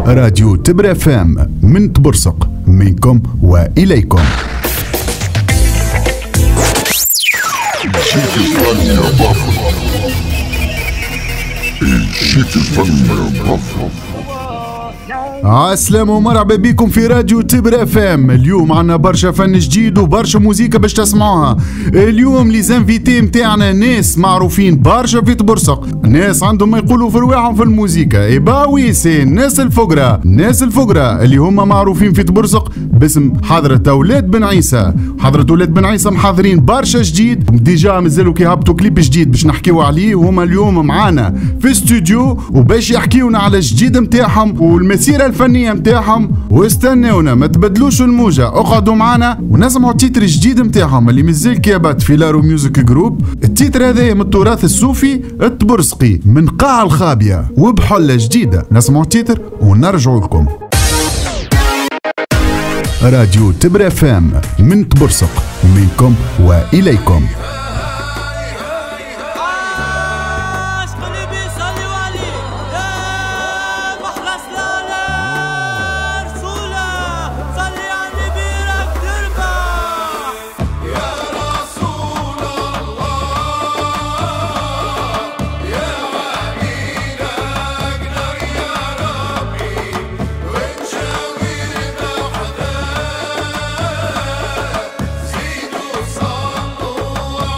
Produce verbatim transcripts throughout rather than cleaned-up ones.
راديو تبر اف ام من تبرسق، منكم واليكم. الشيك الفن يا بافر، الشيك الفن يا بافر. عسلامة ومرحبا بكم في راديو تبر اف ام. اليوم عنا برشا فن جديد وبرشا موسيقى باش تسمعوها. اليوم لي زانفيتي متاعنا ناس معروفين برشا في تبرسق، ناس عندهم ما يقولوا في رواحهم في الموسيقى. ايبا ويسي ناس الفقرة، ناس الفقرة اللي هما معروفين في تبرسق باسم حضرة أولاد بن عيسى. حضرة أولاد بن عيسى محضرين برشا جديد، ديجا مازالوا كيهبطوا كليب جديد باش نحكيو عليه، وهما اليوم معانا في استوديو وباش يحكيونا على الجديد متاعهم والمسيرة الفنية متاعهم. واستناونا ما تبدلوش الموجة، اقعدوا معانا ونسمعوا التيتر الجديد متاعهم اللي مازال كيابات في لارو ميوزك جروب. التيتر هذا من التراث الصوفي التبرسقي من قاع الخابية وبحلة جديدة. نسمعوا التيتر ونرجعوا لكم. راديو تبر اف ام من تبرسق، منكم واليكم. زيدوا صلوا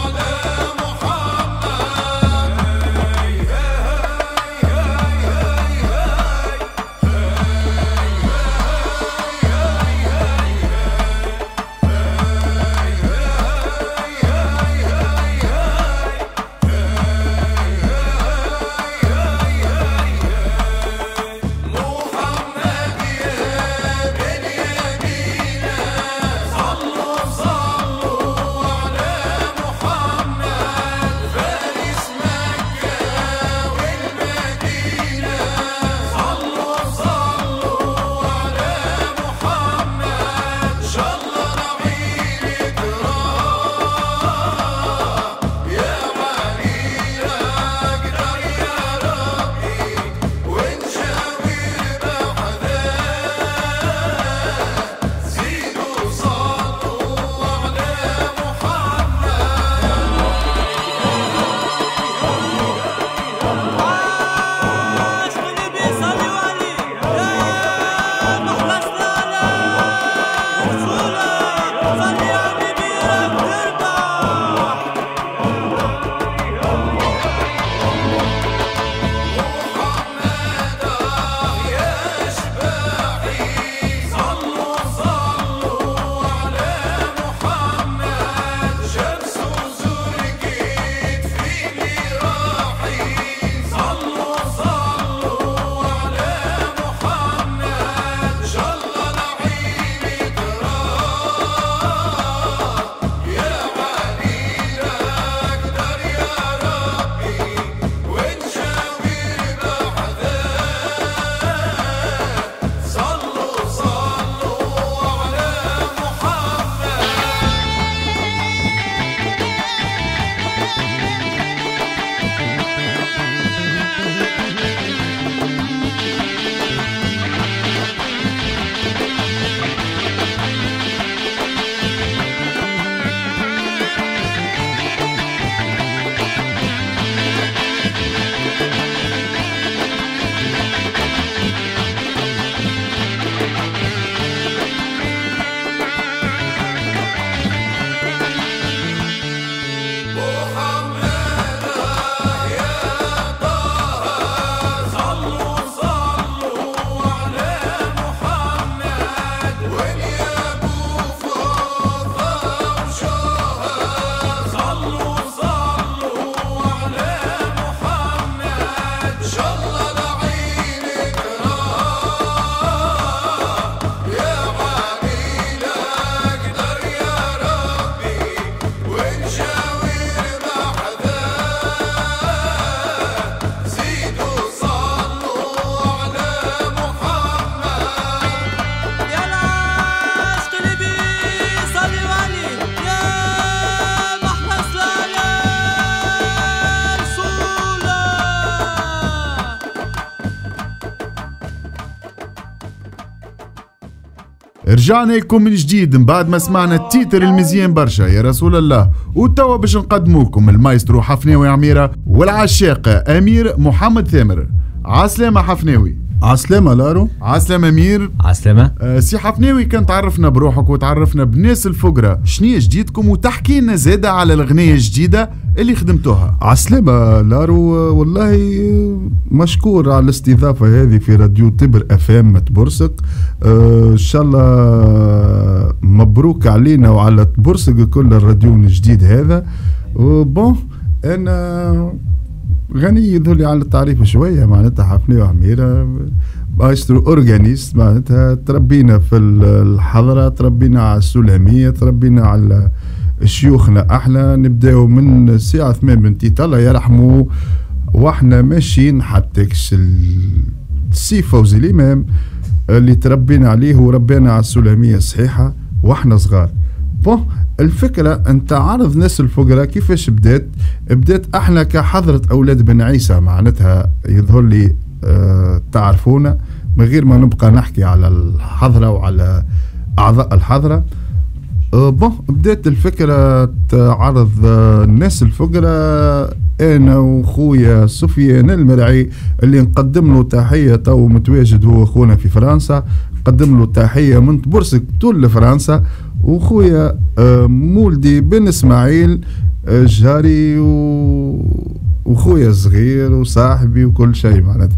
رجعنا لكم من جديد من بعد ما سمعنا التيتر المزيان برشا يا رسول الله، وتوا باش نقدموكم المايسترو حفناوي عميرة والعشاق أمير محمد ثامر. عسلامة حفناوي. عسلامة لارو. عسلامة أمير. عسلامة. أه سي حفناوي، كان تعرفنا بروحك وتعرفنا بناس الفقرة، شنية جديدكم وتحكي لنا زادة على الأغنية الجديدة اللي خدمتوها. عسلامة لارو، والله مشكور على الاستضافة هذه في راديو تبر اف ام تبرسق. أه ان شاء الله مبروك علينا وعلى تبرسق كل الراديو الجديد هذا. بون انا غني يظهر على التعريف شويه، معناتها حفناوي عميره مايسترو اورجانيست، معناتها تربينا في الحضره، تربينا على السلاميه، تربينا على شيوخنا. احنا نبداو من الساعه ثمان بنتي الله يرحمه واحنا ماشيين حتى السي فوزي الامام اللي تربينا عليه وربينا على السلاميه الصحيحه واحنا صغار. بون الفكرة انت عرض ناس الفقراء كيفاش بدات بدات احنا كحضرة اولاد بن عيسى، معناتها يظهر لي اه تعرفونا من غير ما نبقى نحكي على الحضرة وعلى اعضاء الحضرة. اه بون بدات الفكرة عرض اه الناس الفقراء، انا وخويا سفيان المرعي اللي نقدم له تحية، تو متواجد هو اخونا في فرنسا، نقدم له تحية من تبرسك طول لفرنسا، وخويا مولدي بن اسماعيل جاري وخويا صغير وصاحبي وكل شيء. معناتها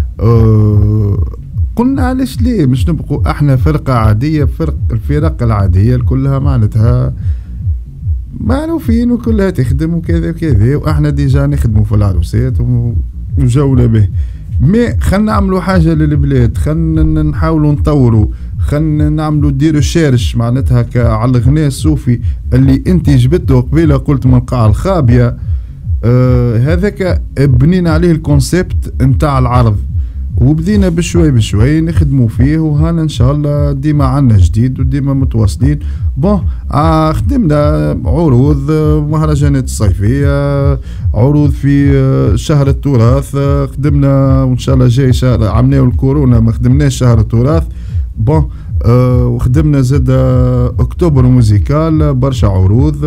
قلنا علاش ليه مش نبقوا احنا فرقة عادية، فرق الفرق العادية كلها معناتها معروفين وكلها تخدم وكذا وكذا، واحنا ديجا نخدموا في العروسات وجولة به. مي خلنا نعملوا حاجة للبلاد، خلنا نحاولوا نطوروا، خلنا نعملوا ديروا شارش معناتها على الغناء الصوفي اللي انت جبته قبيله قلت من القاع الخابيه. آه هذاك بنينا عليه الكونسيبت نتاع العرض، وبدينا بشوي بشوي نخدموا فيه، وهانا ان شاء الله ديما عنا جديد وديما متواصلين. بون آه خدمنا عروض مهرجانات الصيفيه، عروض في شهر التراث خدمنا، وان شاء الله جاي شهر عملناه الكورونا ما خدمناش شهر التراث. بون آه وخدمنا زاد اكتوبر موزيكال، برشا عروض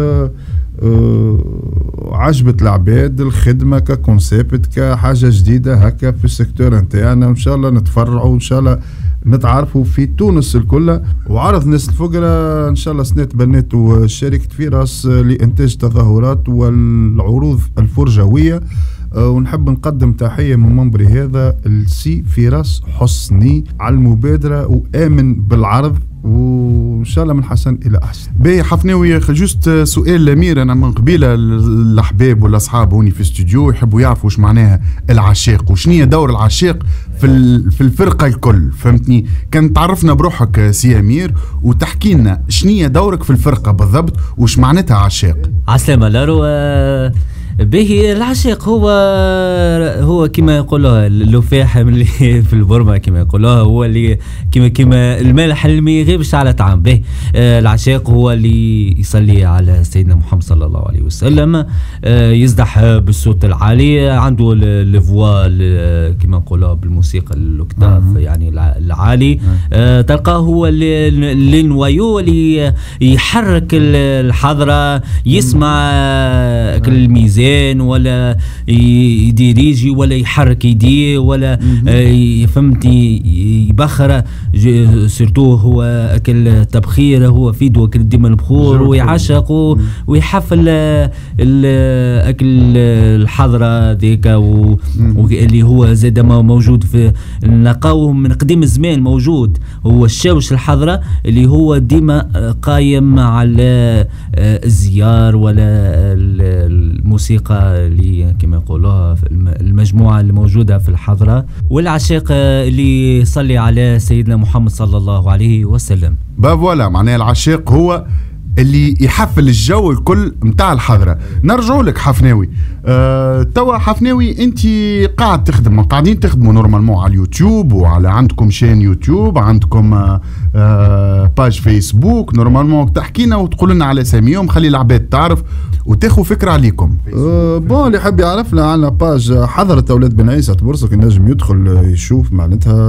آه عجبت العباد الخدمه ككونسيبت كحاجه جديده هكا في السيكتور نتاعنا، وان شاء الله نتفرعوا وان شاء الله نتعرفوا في تونس الكل. وعرض ناس الفقراء ان شاء الله سنه بنات وشركه فراس لانتاج تظاهرات والعروض الفرجويه. أه ونحب نقدم تحيه من منبري هذا السي فراس حسني على المبادره وامن بالعرض، وان شاء الله من حسن الى احسن. باهي حفناوي، جوست سؤال لامير، انا من قبيله الاحباب والاصحاب هوني في الاستوديو يحبوا يعرفوا واش معناها العشاق وشنية دور العشاق في في الفرقه الكل، فهمتني؟ كان تعرفنا بروحك سي امير وتحكي لنا شنية دورك في الفرقه بالضبط وش معناتها عشاق. عسلامة لارو. آه به العشاق هو هو كما يقولوها اللفاح اللي في البرمة، كما يقولوها هو اللي كما كما المالح اللي ما يغيبش على طعام. به آه العشاق هو اللي يصلي على سيدنا محمد صلى الله عليه وسلم، آه يزدح بالصوت العالي، عنده الفوا كما نقولوها بالموسيقى الاكتاف يعني العالي. آه تلقاه هو اللي نوايو اللي يحرك الحضرة، يسمع الميزان ولا يديريجي ولا يحرك يديه ولا فهمتي يبخر، سيرتو هو اكل تبخير، هو في دو اكل ديما البخور ويعشق ويحفل اكل الحضره ذيك، واللي هو زاد موجود في نلقاوه من قديم الزمان موجود، هو الشاوش الحضره اللي هو ديما قايم على الزيار ولا الموسيقى اللي كما يقولوها المجموعة اللي موجودة في الحضرة، والعشاق اللي يصلي على سيدنا محمد صلى الله عليه وسلم. با فوالا معناها العشاق هو اللي يحفل الجو الكل متاع الحضرة. نرجعوا لك حفناوي. أه توا حفناوي انت قاعد تخدم، قاعدين تخدموا نورمالمون على اليوتيوب وعلى عندكم شين يوتيوب، عندكم أه أه باج فيسبوك، نورمالمون تحكينا وتقول لنا على اساميهم خلي العباد تعرف وتاخذ فكره عليكم. أه بون اللي حاب يعرفنا عندنا باج حضرة اولاد بن عيسى تبرسق، النجم يدخل يشوف معناتها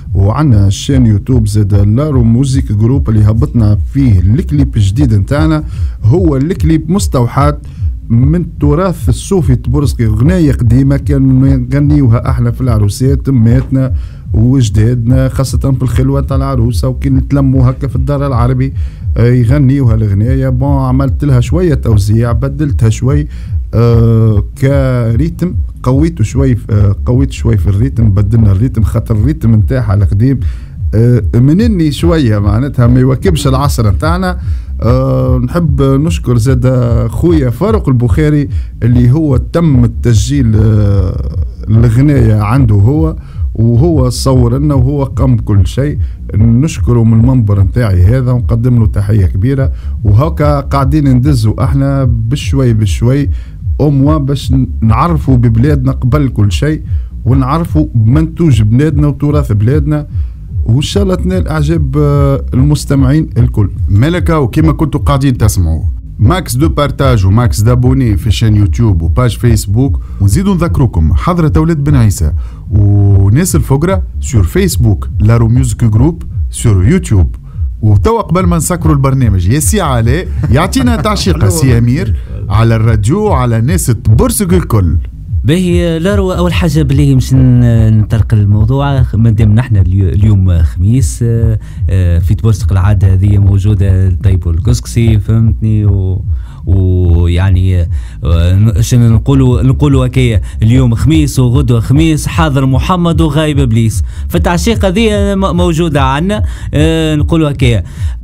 وعندنا الشين يوتيوب زاد لارو موزيك جروب اللي هبطنا فيه الكليب الجديد نتاعنا. هو الكليب مستوحى من التراث الصوفي التبرسقي، غناية قديمة كانوا نغنيوها احنا في العروسات تماتنا وجدادنا، خاصة في الخلوة تاع العروسة وكي نتلموا هكا في الدار العربي يغنيوها الغناية. بون عملت لها شوية توزيع، بدلتها شوي آه كريتم، قويته شوي آه قويت شوي في الريتم، بدلنا الريتم خاطر الريتم نتاعها القديم آه منني شوية معناتها ما يواكبش العصر نتاعنا. أه نحب نشكر زاد خويا فاروق البخاري اللي هو تم التسجيل أه الغناية عنده هو، وهو صور لنا وهو قام كل شيء. نشكره من المنبر نتاعي هذا ونقدم له تحية كبيرة. وهكا قاعدين ندزوا احنا بشوي بشوي أموا باش نعرفوا ببلادنا قبل كل شيء، ونعرفوا بمنتوج بلادنا وتراث بلادنا، وان شاء الله تنال اعجاب المستمعين الكل. ملكة وكما كنتوا قاعدين تسمعوا ماكس دو بارتاج وماكس دابوني في شان يوتيوب وباج فيسبوك، ونزيدوا نذكركم حضرة أولاد بن عيسى وناس الفقرة سور فيسبوك لارو ميوزك جروب سور يوتيوب. وتوا قبل ما نسكروا البرنامج يا سي علاء يعطينا تعشيقة سي أمير على الراديو على ناس بورسك الكل. باهي لارو، اول حاجه بلي باش نطرق الموضوع مادام نحن اليوم خميس في تبرسق العاده هذه موجوده طيب الكسكسي فهمتني، و ويعني شنو نقولوا نقولوا هكايا اليوم خميس وغدوه خميس، حاضر محمد وغايب ابليس، فالتعشيقه هذه موجوده عندنا. نقولوا هكايا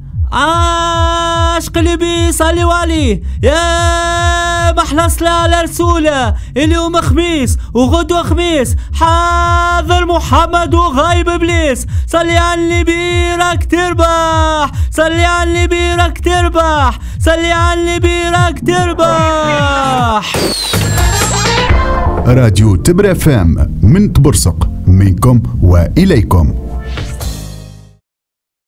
عاش قلبي صلي والي يا محلى صلاة على رسوله، اليوم خميس وغدوة خميس، حاضر محمد وغايب ابليس، صلي على النبي راك تربح، صلي على النبي راك تربح، صلي على النبي راك تربح. راديو تبر اف ام من تبرسق، منكم واليكم.